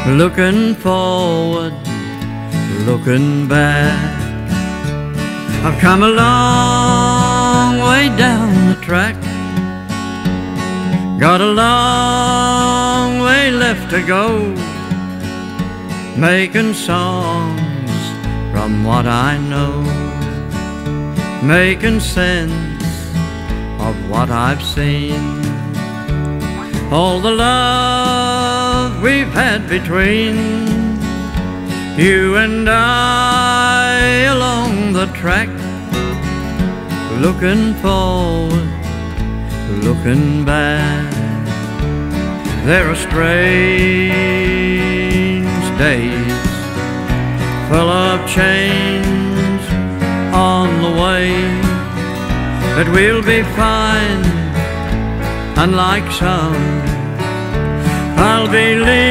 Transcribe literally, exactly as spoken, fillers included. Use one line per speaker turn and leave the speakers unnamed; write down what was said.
Looking forward, looking back, I've come a long way down the track. Got a long way left to go, making songs from what I know, making sense of what I've seen. All the love we've had between you and I along the track. Looking forward, looking back, there are strange days full of change on the way, but we'll be fine. Unlike some, I'll be leaving